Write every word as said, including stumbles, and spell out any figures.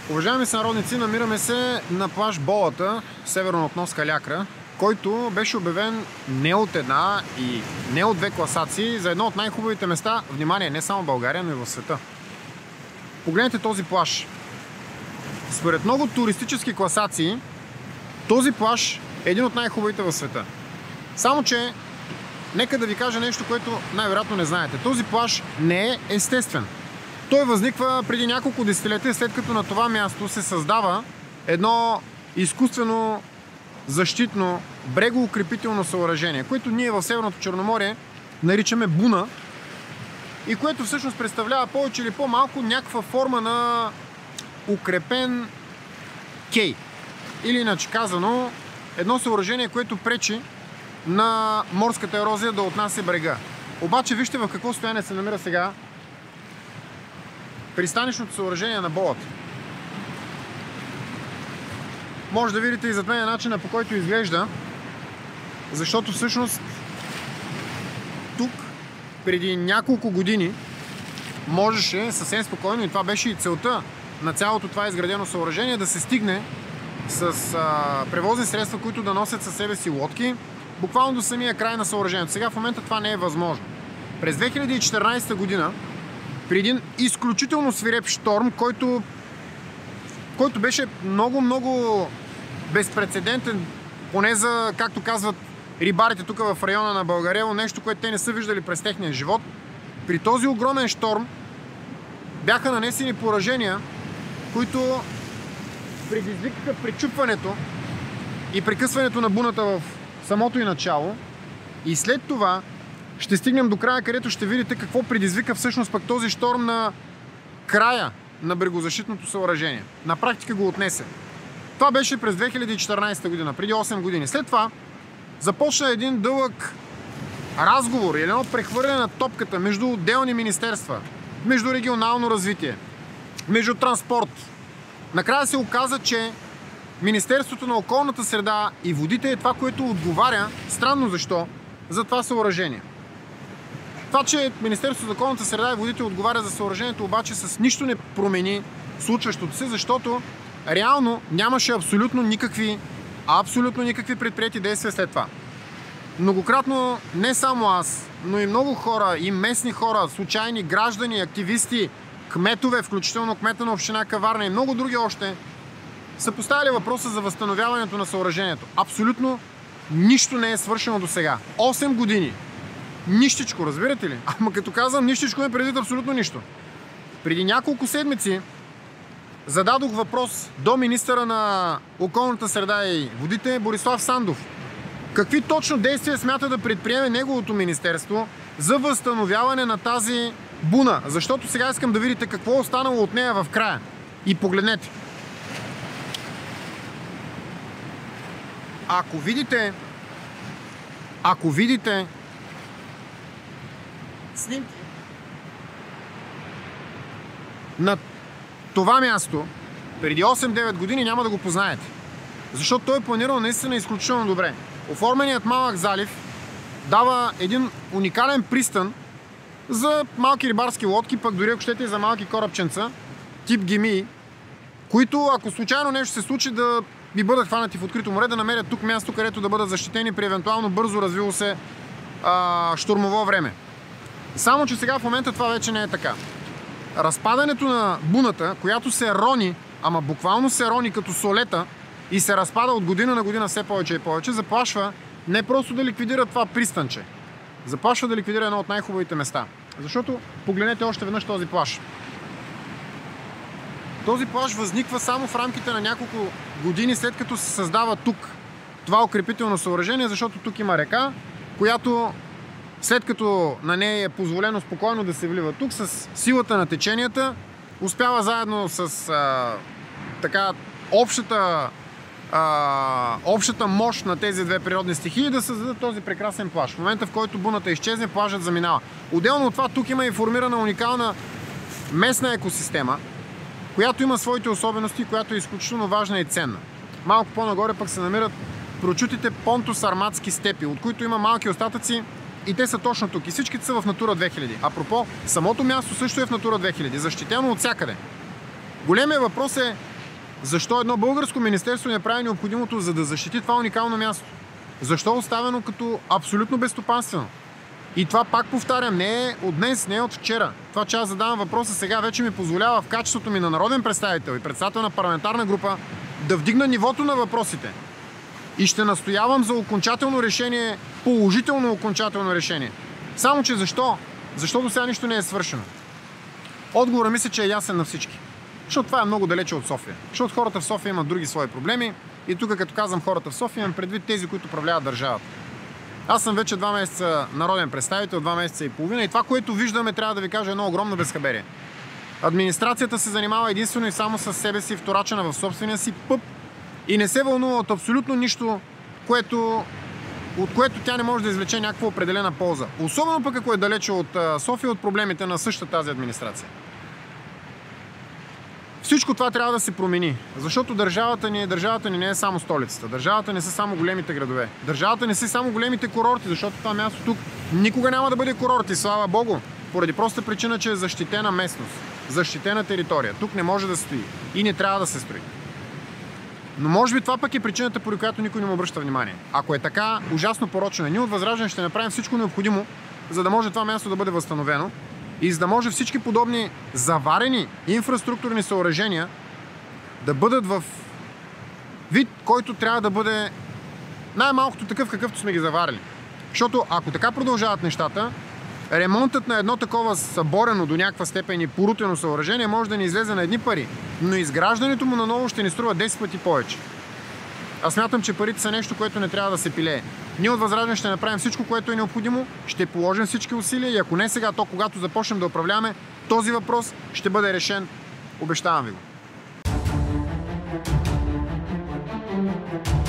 Уважаеми сънародници, намираме се на плаж Болата, северно от нос Калиакра, който беше обявен не от една и не от две класации за едно от най-хубавите места, внимание, не само в България, но и в света. Погледнете този плаж. Според много туристически класации, този плаж е един от най-хубавите в света. Само че, нека да ви кажа нещо, което най-вероятно не знаете. Този плаж не е естествен. Той възниква преди няколко десетилетия, след като на това място се създава едно изкуствено защитно брегоукрепително съоръжение, което ние в Северното Черноморие наричаме буна и което всъщност представлява повече или по-малко някаква форма на укрепен кей. Или иначе казано, едно съоръжение, което пречи на морската ерозия да отнася брега. Обаче вижте в какво състояние се намира сега пристанищното съоръжение на Болата. Може да видите и зад мен начина, по който изглежда, защото всъщност тук преди няколко години можеше съвсем спокойно, и това беше и целта на цялото това изградено съоръжение, да се стигне с а, превозни средства, които да носят със себе си лодки, буквално до самия край на съоръжението. Сега в момента това не е възможно. През две хиляди и четиринадесета година, при един изключително свиреп шторм, който, който беше много-много безпрецедентен, поне за, както казват рибарите тук в района на Българево, нещо, което те не са виждали през техния живот. При този огромен шторм бяха нанесени поражения, които предизвикаха пречупването и прекъсването на буната в самото и начало. И след това ще стигнем до края, където ще видите какво предизвика всъщност пък този шторм на края на брегозащитното съоръжение. На практика го отнесе. Това беше през две хиляди и четиринадесета година, преди осем години. След това започна един дълъг разговор или едно прехвърляне на топката между отделни министерства, между регионално развитие, между транспорт. Накрая се оказа, че Министерството на околната среда и водите е това, което отговаря, странно защо, за това съоръжение. Това, че Министерството за околната среда и водите отговаря за съоръжението, обаче с нищо не промени случващото се, защото реално нямаше абсолютно никакви, абсолютно никакви предприети действия след това. Многократно не само аз, но и много хора, и местни хора, случайни граждани, активисти, кметове, включително кмета на община Каварна и много други още, са поставили въпроса за възстановяването на съоръжението. Абсолютно нищо не е свършено до сега. осем години. Нищичко, разбирате ли? Ама като казвам нищичко, ме предвид абсолютно нищо. Преди няколко седмици зададох въпрос до министъра на околната среда и водите Борислав Сандов. Какви точно действия смята да предприеме неговото министерство за възстановяване на тази буна? Защото сега искам да видите какво е останало от нея в края. И погледнете. Ако видите, ако видите снимки на това място преди осем-девет години, няма да го познаете. Защото той е планирал наистина изключително добре. Оформеният малък залив дава един уникален пристан за малки рибарски лодки, пък дори ако щете и за малки корабченца, тип гемии, които ако случайно нещо се случи, да би бъдат хванати в открито море, да намерят тук място, където да бъдат защитени при евентуално бързо развило се а, щурмово време. Само че сега в момента това вече не е така. Разпадането на буната, която се рони, ама буквално се рони като солета и се разпада от година на година все повече и повече, заплашва не просто да ликвидира това пристанче, заплашва да ликвидира едно от най-хубавите места. Защото погледнете още веднъж този плаж. Този плаж възниква само в рамките на няколко години след като се създава тук това укрепително съоръжение, защото тук има река, която след като на нея е позволено спокойно да се влива тук, с силата на теченията, успява заедно с а, така общата, а, общата мощ на тези две природни стихии да създадат този прекрасен плаж. В момента, в който буната изчезне, плажът заминава. Отделно от това, тук има и формирана уникална местна екосистема, която има своите особености, която е изключително важна и ценна. Малко по-нагоре пък се намират прочутите понто-сарматски степи, от които има малки остатъци и те са точно тук. И всичките са в Натура две хиляди. Апропо, самото място също е в Натура две хиляди, защитено от всякъде. Големият въпрос е Защо едно българско министерство не прави необходимото, за да защити това уникално място? Защо е оставено като абсолютно безстопанствено? И това, пак повтарям, не е от днес, не е от вчера. Това, че аз задавам въпроса сега, вече ми позволява в качеството ми на народен представител и председател на парламентарна група да вдигна нивото на въпросите. И ще настоявам за окончателно решение, положително окончателно решение. Само че защо? Защо до сега нищо не е свършено? Отговорът мисля, че е ясен на всички. Защото това е много далече от София. Защото хората в София имат други свои проблеми. И тук, като казвам хората в София, имам предвид тези, които управляват държавата. Аз съм вече два месеца народен представител, два месеца и половина, и това, което виждаме, трябва да ви кажа, едно огромно безхаберие. Администрацията се занимава единствено и само с себе си, вторачена в собствения си пъп, и не се вълнува от абсолютно нищо, което, от което тя не може да извлече някаква определена полза. Особено пък ако е далече от София, от проблемите на същата тази администрация. Всичко това трябва да се промени, защото държавата ни, държавата ни не е само столицата, държавата не са само големите градове, държавата не са само големите курорти, защото това място тук никога няма да бъде курорт, и слава Богу, поради проста причина, че е защитена местност, защитена територия. Тук не може да стои и не трябва да се строи. Но може би това пък е причината, поради която никой не му обръща внимание. Ако е така, ужасно порочно е. Ние от ВЪЗРАЖДАНЕ ще направим всичко необходимо, за да може това място да бъде възстановено и за да може всички подобни заварени инфраструктурни съоръжения да бъдат в вид, който трябва да бъде най-малкото такъв, какъвто сме ги заварили. Защото ако така продължават нещата, ремонтът на едно такова съборено до някаква степен и порутено съоръжение може да ни излезе на едни пари, но изграждането му наново ще ни струва десет пъти повече. Аз смятам, че парите са нещо, което не трябва да се пилее. Ние от ВЪЗРАЖДАНЕ ще направим всичко, което е необходимо, ще положим всички усилия и ако не сега, то когато започнем да управляваме, този въпрос ще бъде решен. Обещавам ви го.